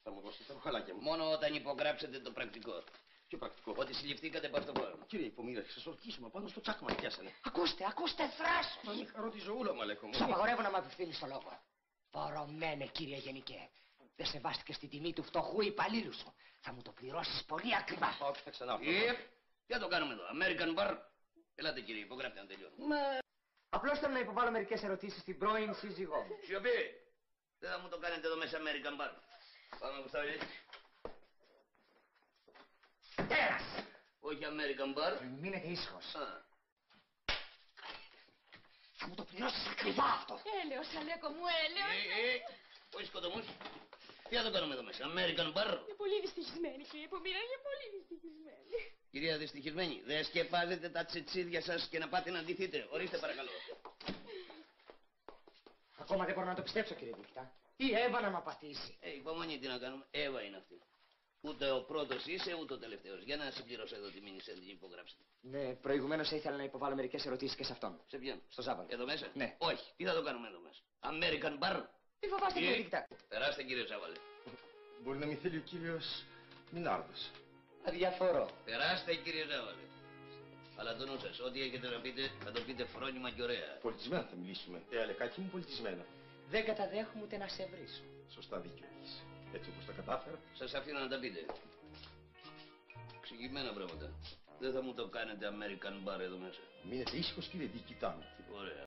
Θα μου δώσετε τα ροχαλάκια μου. Μόνο όταν υπογράψετε το πρακτικό. Ποιο πρακτικό? Ότι συλληφθήκατε από αυτό το φόρμα. Κύριε Υπομοίρα, θα σας ορκίσουμε πάνω στο τσάκ μας πιάσανε. Ακούστε, θράσος! Μα μη χαρώ τη ζωούλα μου, Αλέκο μου. Σ' απαγορεύω να μ' απευθύνεις το λόγο. Πορωμένε, κύριε Γενικέ. Δεν σεβάστηκε στη τιμή του φτωχού υπαλλήλου σου. Θα μου το πληρώσεις πολύ ακριβά. Όχι, θα ξανάρθω. Τι θα το κάνουμε εδώ, American Bar. Ελάτε κύριε, υπογράψτε να τελειώνουμε. Απλώς θέλω να υποβάλω μερικές ερωτήσεις στην πρώην σύζυγό μου. Σιωπή! Δεν θα μου το κάνετε εδώ μέσα American Bar. Πάμε, Γουστάβη. Τέρας! Όχι American Bar. Μείνετε ήσυχος. Α. Θα μου το πληρώσεις ακριβά αυτό. Έλεος, Αλέκο μου, έλεος. Όχι σκοτωμούς. Τι θα το κάνουμε εδώ μέσα, American Bar. Είναι πολύ δυστυχισμένη, κύριε Υπομοίρα, είναι πολύ δυστυχισμένη. Κυρία δυστυχισμένη, δεν σκεπάζετε τα τσιτσίδια σας και να πάτε να ντυθείτε. Ορίστε παρακαλώ. Ακόμα δεν μπορώ να το πιστέψω, κύριε Δίχτα. Η Εύα να μ' απατήσει. Υπομονή, τι να κάνουμε. Εύα είναι αυτή. Ούτε ο πρώτος είσαι, ούτε ο τελευταίος. Για να συμπληρώσω εδώ τη μήνυση να την υπογράψετε. Ναι, προηγουμένως ήθελα να υποβάλω μερικές ερωτήσεις και σε αυτόν. Σε ποιον? Στο Ζάβαλο. Εδώ μέσα? Ναι. Όχι. Τι θα το κάνουμε εδώ μέσα. American Bar. Τι φοβάστε, κύριε Δίχτα? Περάστε κύριε Ζάβαλε. Μπορεί να μην θέλει ο κύριος Μινάρδος. Αδιαφορώ. Περάστε κύριε Ζάβαλε. Αλλά το νου σας, ό,τι έχετε να πείτε θα το πείτε φρόνημα και ωραία. Πολιτισμένα θα μιλήσουμε. Αλεκάκι μου, πολιτισμένα. Δεν καταδέχομαι ούτε να σε βρίσω. Σωστά δίκιο έχεις. Έτσι όπως τα κατάφερα. Σας αφήνω να τα πείτε. Εξηγημένα πράγματα. Δεν θα μου το κάνετε American Bar εδώ μέσα. Μείνετε ήσυχος κύριε διοικητά μου. Ωραία.